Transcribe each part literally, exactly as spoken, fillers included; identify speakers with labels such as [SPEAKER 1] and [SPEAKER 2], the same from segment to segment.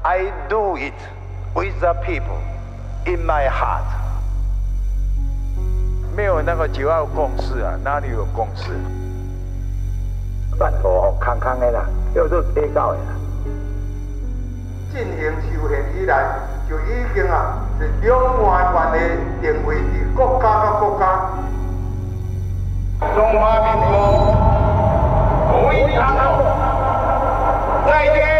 [SPEAKER 1] I do it with the people in my heart。没有那个九二共识啊，哪里有共识？
[SPEAKER 2] 办妥吼康康的啦，叫做提高的啦。
[SPEAKER 3] 进行修宪以来，就已经啊是两岸关系定位是国家甲国家。中华民国统一中国，再见。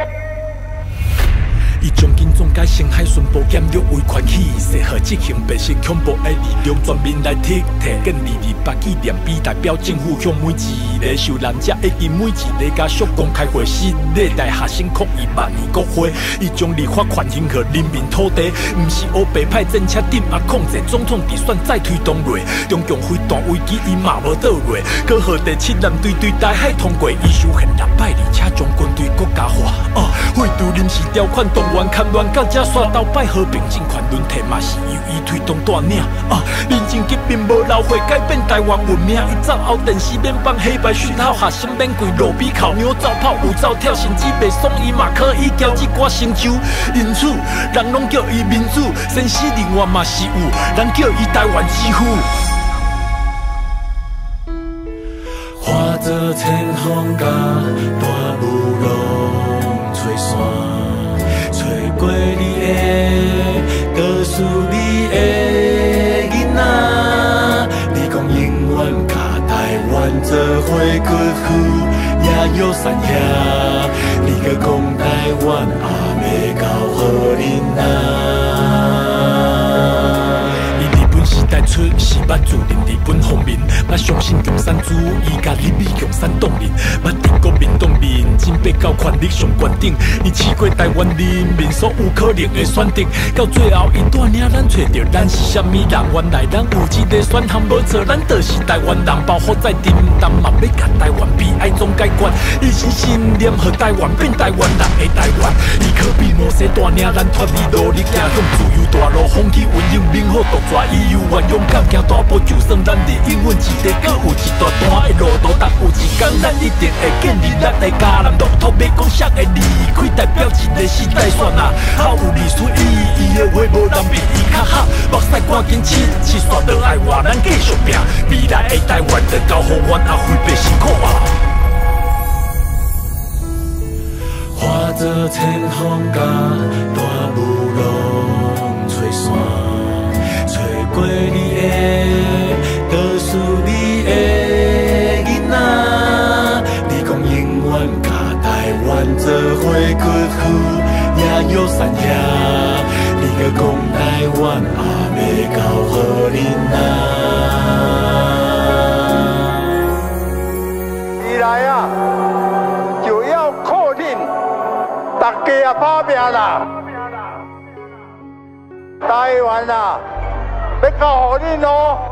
[SPEAKER 4] 伊将警总改成海巡部检约违权起誓，和执行白色恐怖的力量全面来踢踢。建二二八纪念碑代表政府向每一个受难者以及每一个家属公开回信，历代学生抗议万年国会。伊将立法权还给人民土地，毋是黑白派政策镇压控制总统直选再推动落。中共飞弹危机伊嘛无倒落，搁和第七舰队对台海通过，伊修宪六百，而且将军队国家化。哦，废除临时条款动。 原看乱到这刷刀摆和平政权轮替嘛是由伊推动带领啊！民政局并无老会改变台湾文明，伊走后电视免放黑白讯号，学生免跪路边哭，牛走跑有走跳，甚至袂爽伊嘛可以交一寡成就。因此，人拢叫伊民主，先死另外嘛是有人叫伊台湾之父。化作千风甲大雾浪吹散。 过你的，告诉你的囡仔，你讲永远甲台湾做伙过去，也有山遐，你搁讲台湾还袂到好恁啊。 时代出是捌自认日本方面，捌相信共产主义，甲入美共产党人，捌伫国民党面前爬到权力上悬顶，伊试过台湾人民所有可能的选择，到最后伊带领咱找到咱是啥物人，原来咱有一个选项无错，咱就是台湾人，包袱在沉重，嘛要甲台湾悲哀总解决，一心信念，和台湾变台湾人的台湾，伊可比摩西带领咱脱离努力，行向自由大路，放弃运用美好独抓，伊有。 勇敢行大步，就算咱离永远之地，搁有一段段的路途，但有一天咱一定会建立咱的家人。骆驼要讲啥会离开，代表一个时代线啊，好有历史意义的话，无人比伊较好。目屎赶紧拭，拭煞倒爱活，咱继续拼，未来的台湾就交予阮阿辉伯辛苦啊！化作千风甲大雾浪吹散。 过你的，告诉你的囡仔，你讲永远甲台湾做伙过去，也有山遐，你搁讲台湾还袂到好恁啊！
[SPEAKER 3] 未来啊，就要靠恁大家啊打拼啦，台湾啊！ 要交予恁哦。